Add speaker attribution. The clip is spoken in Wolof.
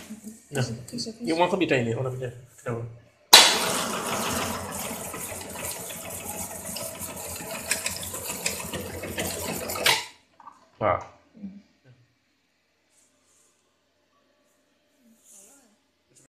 Speaker 1: Yung mga kabitay niya, orang dia. Kenapa? Wah.